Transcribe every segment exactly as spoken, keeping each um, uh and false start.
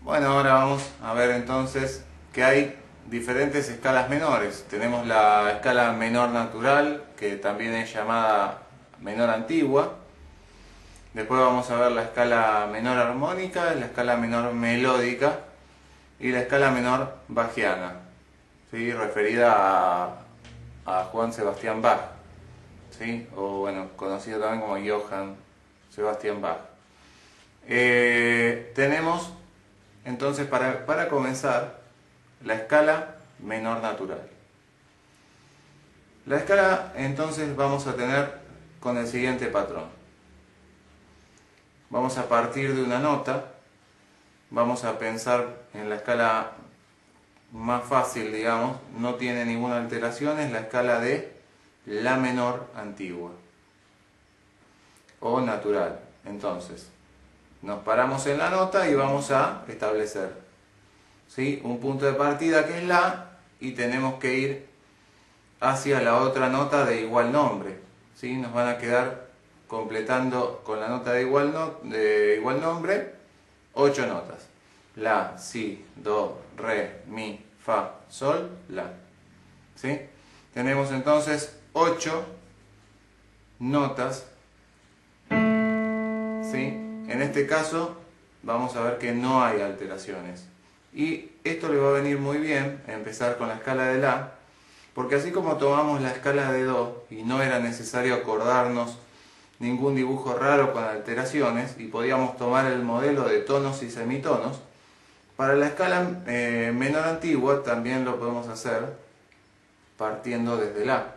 Bueno, ahora vamos a ver entonces que hay diferentes escalas menores. Tenemos la escala menor natural, que también es llamada menor antigua. Después vamos a ver la escala menor armónica, la escala menor melódica y la escala menor bajiana, ¿sí? Referida a, a Juan Sebastián Bach, ¿sí? O bueno, conocido también como Johann Sebastian Bach. Eh, tenemos entonces para, para comenzar la escala menor natural. La escala entonces vamos a tener con el siguiente patrón. Vamos a partir de una nota, vamos a pensar en la escala más fácil, digamos, no tiene ninguna alteración, es la escala de la menor antigua o natural. Entonces, nos paramos en la nota y vamos a establecer, ¿sí?, un punto de partida que es la, y tenemos que ir hacia la otra nota de igual nombre, ¿sí? Nos van a quedar completando con la nota de igual, no, de igual nombre ocho notas: la, si, do, re, mi, fa, sol, la, ¿sí? Tenemos entonces ocho notas, ¿sí? En este caso vamos a ver que no hay alteraciones, y esto le va a venir muy bien empezar con la escala de la, porque así como tomamos la escala de do y no era necesario acordarnos ningún dibujo raro con alteraciones y podíamos tomar el modelo de tonos y semitonos, para la escala eh, menor antigua también lo podemos hacer partiendo desde la.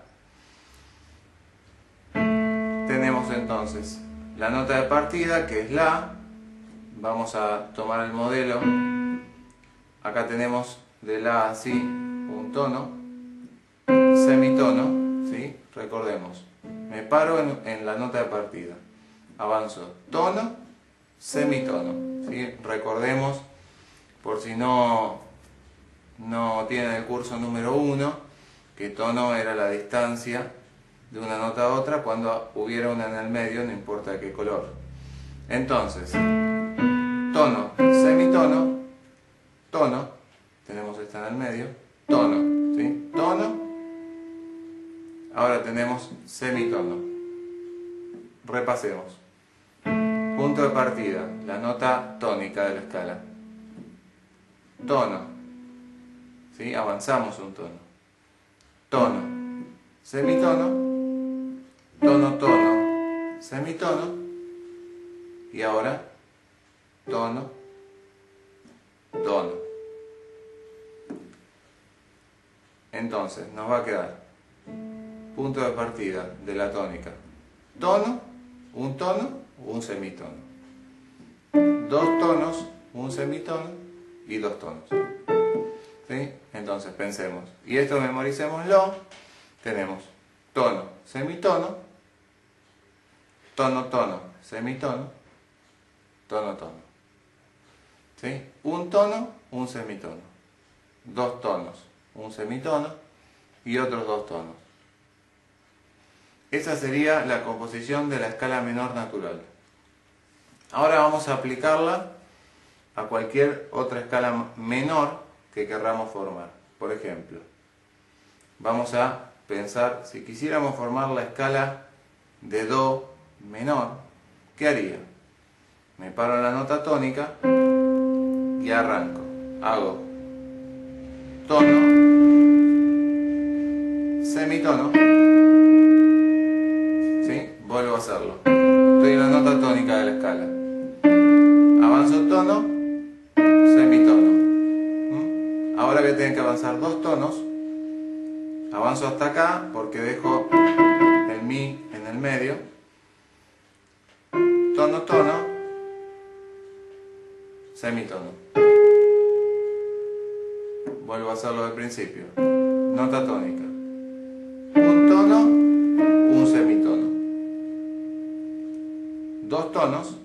Tenemos entonces la nota de partida, que es la. Vamos a tomar el modelo. Acá tenemos de la a si un tono, semitono, ¿sí? Recordemos, me paro en, en la nota de partida, avanzo tono, semitono, ¿sí? Recordemos, por si no, no tienen el curso número uno, que tono era la distancia de una nota a otra cuando hubiera una en el medio, no importa qué color. Entonces, tono, semitono, tono, tenemos esta en el medio, tono, ¿sí? Tono, ahora tenemos semitono. Repasemos. Punto de partida, la nota tónica de la escala. Tono, ¿sí? Avanzamos un tono. Tono, semitono, tono, tono, semitono, y ahora tono, tono. Entonces nos va a quedar punto de partida de la tónica, tono, un tono, un semitono, dos tonos, un semitono y dos tonos, ¿sí? Entonces pensemos, y esto memoricémoslo. Tenemos tono, semitono, tono, tono, semitono, tono, tono, ¿sí? Un tono, un semitono, dos tonos, un semitono y otros dos tonos. Esa sería la composición de la escala menor natural. Ahora vamos a aplicarla a cualquier otra escala menor que querramos formar. Por ejemplo, vamos a pensar, si quisiéramos formar la escala de do menor, ¿qué haría? Me paro en la nota tónica y arranco. Hago tono, semitono, ¿sí? Vuelvo a hacerlo. Estoy en la nota tónica de la escala. Avanzo tono, semitono. ¿Mm? Ahora voy a tener que avanzar dos tonos. Avanzo hasta acá porque dejo el mi en el medio. Tono, tono, semitono. Vuelvo a hacerlo del principio. Nota tónica. Un tono, un semitono. Dos tonos.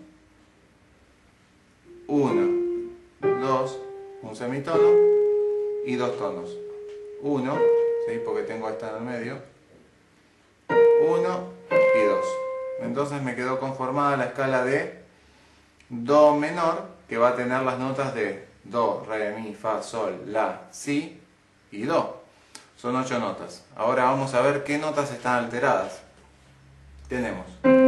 Uno, dos, un semitono y dos tonos. Uno, ¿sí? Porque tengo esta en el medio. Uno y dos. Entonces me quedó conformada la escala de do menor, que va a tener las notas de do, re, mi, fa, sol, la, si y do. Son ocho notas. Ahora vamos a ver qué notas están alteradas. Tenemos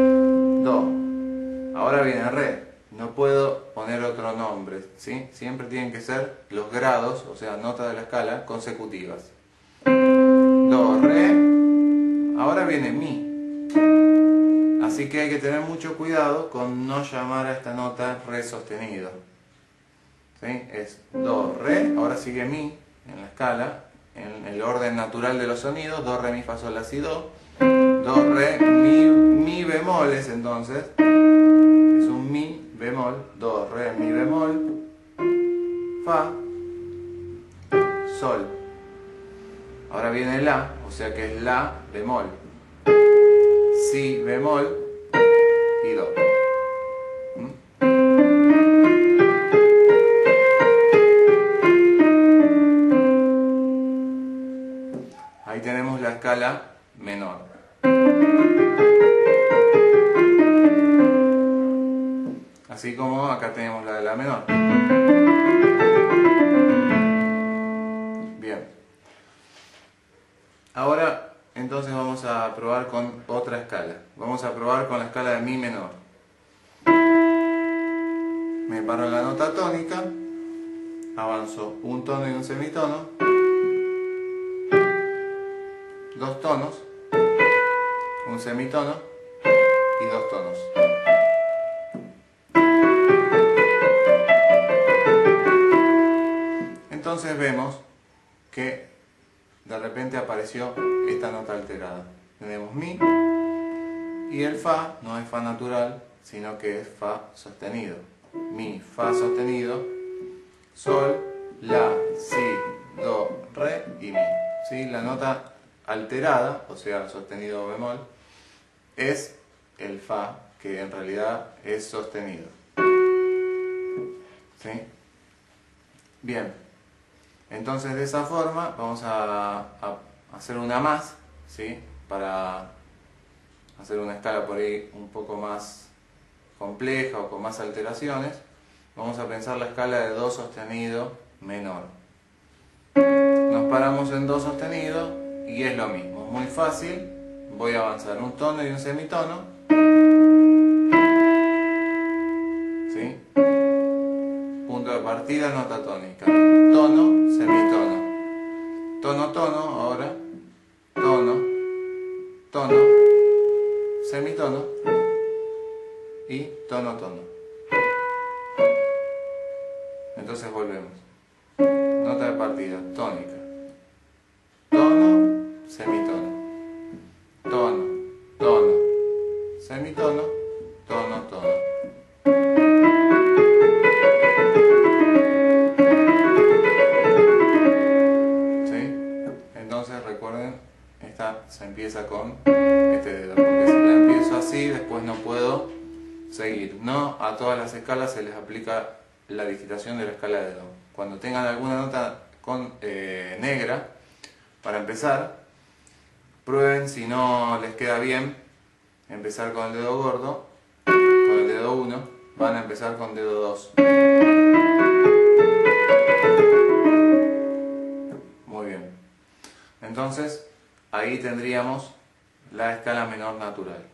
do, ahora viene re. No puedo poner otro nombre, ¿sí? Siempre tienen que ser los grados, o sea, notas de la escala consecutivas. Do, re, ahora viene mi. Así que hay que tener mucho cuidado con no llamar a esta nota re sostenido. ¿Sí? Es do, re, ahora sigue mi en la escala, en el orden natural de los sonidos, do, re, mi, fa, sol, la, si, do. Do, re, mi, mi bemoles entonces, es un mi bemol, do, re, mi bemol, fa, sol. Ahora viene la, o sea que es la bemol, si bemol y do. ¿Mm? Ahí tenemos la escala menor. Así como acá tenemos la de la menor. Bien. Ahora entonces vamos a probar con otra escala. Vamos a probar con la escala de mi menor. Me paro en la nota tónica, avanzo un tono y un semitono, dos tonos, un semitono y dos tonos. Entonces vemos que de repente apareció esta nota alterada. Tenemos mi y el fa no es fa natural, sino que es fa sostenido. Mi, fa sostenido, sol, la, si, do, re y mi. ¿Sí? La nota alterada, o sea, sostenido bemol, es el fa, que en realidad es sostenido. ¿Sí? Bien. Entonces de esa forma vamos a, a hacer una más, ¿sí? Para hacer una escala por ahí un poco más compleja o con más alteraciones. Vamos a pensar la escala de do sostenido menor. Nos paramos en do sostenido y es lo mismo, muy fácil. Voy a avanzar un tono y un semitono, ¿sí? Punto de partida, nota tónica, tono, semitono, tono, tono, ahora, tono, tono, semitono y tono, tono. Entonces volvemos. Nota de partida, tónica, tono, semitono, tono, tono, semitono, tono, tono. Recuerden, esta se empieza con este dedo, porque si la empiezo así, después no puedo seguir. No a todas las escalas se les aplica la digitación de la escala de do. Cuando tengan alguna nota con, eh, negra, para empezar, prueben si no les queda bien empezar con el dedo gordo, con el dedo uno, van a empezar con dedo dos. Muy bien. Entonces, ahí tendríamos la escala menor natural.